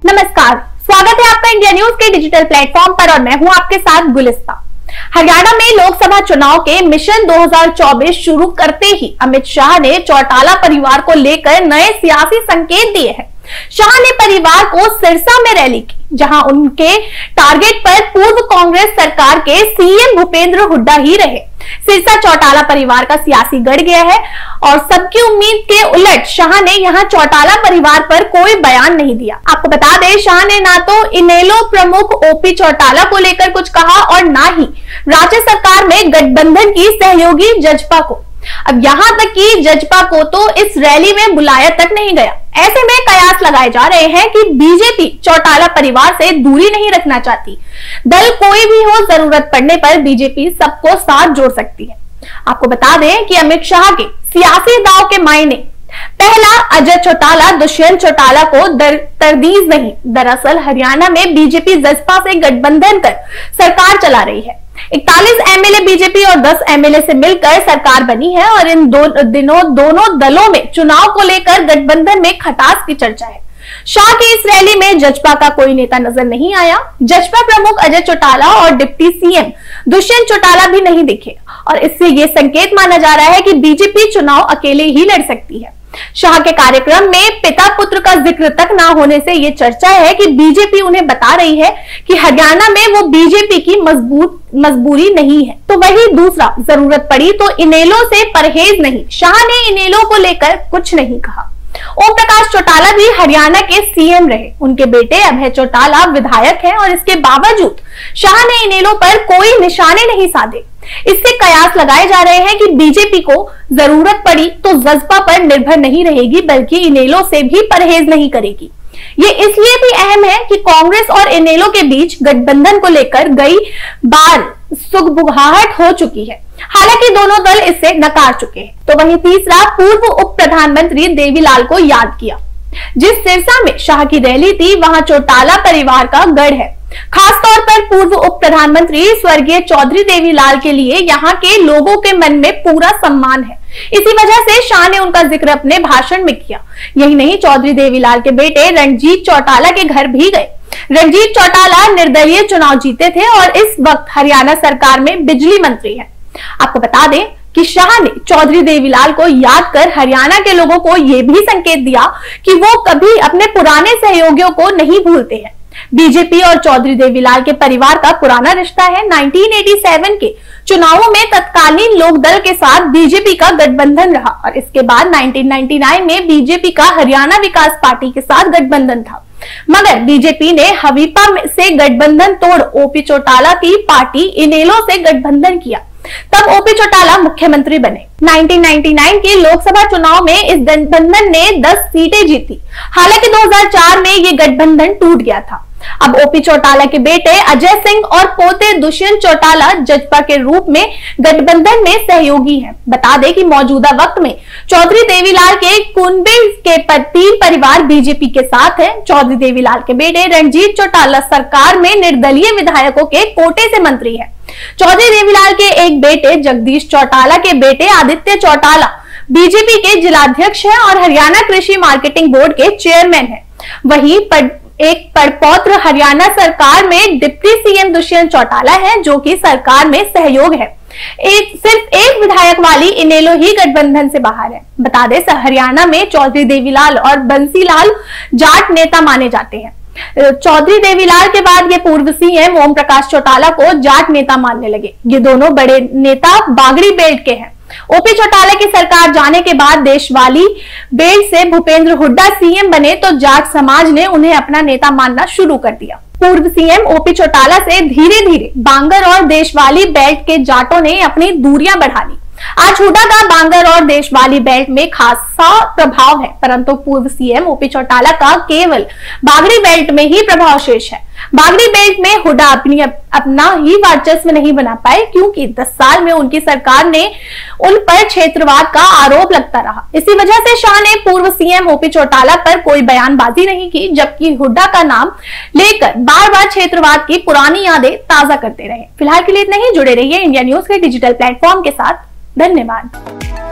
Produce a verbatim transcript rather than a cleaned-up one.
नमस्कार, स्वागत है आपका इंडिया न्यूज के डिजिटल प्लेटफॉर्म पर और मैं हूं आपके साथ गुलिस्ता। हरियाणा में लोकसभा चुनाव के मिशन दो हज़ार चौबीस शुरू करते ही अमित शाह ने चौटाला परिवार को लेकर नए सियासी संकेत दिए हैं। शाह ने परिवार को सिरसा में रैली की, जहां उनके टारगेट पर पूर्व कांग्रेस सरकार के सीएम भूपेंद्र हुड्डा ही रहे। सिरसा चौटाला परिवार का सियासी गढ़ गया है और सबकी उम्मीद के उलट शाह ने यहां चौटाला परिवार पर कोई बयान नहीं दिया। आपको बता दें, शाह ने ना तो इनेलो प्रमुख ओपी चौटाला को लेकर कुछ कहा और ना ही राज्य सरकार में गठबंधन की सहयोगी जजपा को। अब यहां तक कि जजपा को तो इस रैली में बुलाया तक नहीं गया। ऐसे में कयास लगाए जा रहे हैं कि बीजेपी चौटाला परिवार से दूरी नहीं रखना चाहती। दल कोई भी हो, जरूरत पड़ने पर बीजेपी सबको साथ जोड़ सकती है। आपको बता दें कि अमित शाह के सियासी दांव के मायने पहला, अजय चौटाला दुष्यंत चौटाला को दर, तरदीज नहीं। दरअसल हरियाणा में बीजेपी जसपा से गठबंधन कर सरकार चला रही है। इकतालीस एमएलए बीजेपी और दस एमएलए से मिलकर सरकार बनी है और इन दो दिनों दोनों दलों में चुनाव को लेकर गठबंधन में खटास की चर्चा है। शाह की इस रैली में जजपा का कोई नेता नजर नहीं आया। जजपा प्रमुख अजय चौटाला और डिप्टी सीएम दुष्यंत चौटाला भी नहीं दिखे और इससे ये संकेत माना जा रहा है कि बीजेपी चुनाव अकेले ही लड़ सकती है। शाह के कार्यक्रम में पिता पुत्र का जिक्र तक ना होने से ये चर्चा है कि बीजेपी उन्हें बता रही है कि हरियाणा में वो बीजेपी की मजबूत मजबूरी नहीं है। तो वही दूसरा, जरूरत पड़ी तो इनेलो से परहेज नहीं। शाह ने इनेलो को लेकर कुछ नहीं कहा। ओम प्रकाश चौटाला भी हरियाणा के सीएम रहे। उनके बेटे अभय चौटाला विधायक हैं और इसके बावजूद शाह ने इनेलो पर कोई निशाने नहीं साधे। इससे कयास लगाए जा रहे हैं कि बीजेपी को जरूरत पड़ी तो जसपा पर निर्भर नहीं रहेगी, बल्कि इनेलो से भी परहेज नहीं करेगी। ये इसलिए भी अहम है कि कांग्रेस और इनेलो के बीच गठबंधन को लेकर कई बार सुगबुगाहट हो चुकी है। हालांकि दोनों दल इससे नकार चुके हैं। तो वहीं तीसरा, पूर्व उप प्रधानमंत्री देवीलाल को याद किया। जिस सिरसा में शाह की रैली थी, वहां चौटाला परिवार का गढ़ है। खासतौर पर पूर्व उप प्रधानमंत्री स्वर्गीय चौधरी देवीलाल के लिए यहाँ के लोगों के मन में पूरा सम्मान है। इसी वजह से शाह ने उनका जिक्र अपने भाषण में किया। यही नहीं, चौधरी देवीलाल के बेटे रणजीत चौटाला के घर भी गए। रणजीत चौटाला निर्दलीय चुनाव जीते थे और इस वक्त हरियाणा सरकार में बिजली मंत्री है। आपको बता दें कि शाह ने चौधरी देवीलाल को याद कर हरियाणा के लोगों को यह भी संकेत दिया कि वो कभी अपने पुराने सहयोगियों को नहीं भूलते हैं। बीजेपी और चौधरी देवीलाल के परिवार का पुराना रिश्ता है। उन्नीस सौ सत्तासी के चुनावों में तत्कालीन लोकदल के साथ बीजेपी का गठबंधन रहा और इसके बाद उन्नीस सौ निन्यानवे में बीजेपी का हरियाणा विकास पार्टी के साथ गठबंधन था। मगर बीजेपी ने हवीपा से गठबंधन तोड़ ओपी चौटाला की पार्टी इनेलो से गठबंधन किया। तब ओपी चौटाला मुख्यमंत्री बने। उन्नीस सौ निन्यानवे के लोकसभा चुनाव में इस गठबंधन ने दस सीटें जीती। हालांकि दो हज़ार चार में ये गठबंधन टूट गया था। अब ओपी चौटाला के बेटे अजय सिंह और पोते दुष्यंत चौटाला जजपा के रूप में गठबंधन में सहयोगी हैं। बता दें कि मौजूदा वक्त में चौधरी देवीलाल के कुनबे के तीन परिवार बीजेपी के साथ हैं। चौधरी देवीलाल के बेटे रणजीत चौटाला सरकार में निर्दलीय विधायकों के कोटे से मंत्री है। चौधरी देवीलाल के एक बेटे जगदीश चौटाला के बेटे आदित्य चौटाला बीजेपी के जिलाध्यक्ष हैं और हरियाणा कृषि मार्केटिंग बोर्ड के चेयरमैन हैं। वहीं पर एक पड़पौत्र हरियाणा सरकार में डिप्टी सीएम दुष्यंत चौटाला है, जो कि सरकार में सहयोग है। एक सिर्फ एक विधायक वाली इनेलो ही गठबंधन से बाहर है। बता दें, हरियाणा में चौधरी देवीलाल और बंसीलाल जाट नेता माने जाते हैं। चौधरी देवीलाल के बाद ये पूर्व सीएम ओम प्रकाश चौटाला को जाट नेता मानने लगे। ये दोनों बड़े नेता बागड़ी बेल्ट के हैं। ओपी चौटाला की सरकार जाने के बाद देशवाली बेल्ट से भूपेंद्र हुड्डा सीएम बने तो जाट समाज ने उन्हें अपना नेता मानना शुरू कर दिया। पूर्व सीएम ओपी चौटाला से धीरे धीरे बांगर और देशवाली बेल्ट के जाटों ने अपनी दूरियां बढ़ा ली। आज हुड्डा का बांगर और देशवाली बेल्ट में खासा प्रभाव है, परंतु पूर्व सीएम ओपी चौटाला का केवल बागड़ी बेल्ट में ही प्रभाव शेष है। बागड़ी बेल्ट में हुड्डा अपनी अप, अपना ही वर्चस्व नहीं बना पाए, क्योंकि दस साल में उनकी सरकार ने उन पर क्षेत्रवाद का आरोप लगता रहा। इसी वजह से शाह ने पूर्व सीएम ओपी चौटाला पर कोई बयानबाजी नहीं की, जबकि हुड्डा का नाम लेकर बार बार क्षेत्रवाद की पुरानी यादें ताजा करते रहे। फिलहाल के लिए इतना ही। जुड़े रहिए इंडिया न्यूज के डिजिटल प्लेटफॉर्म के साथ। धन्यवाद।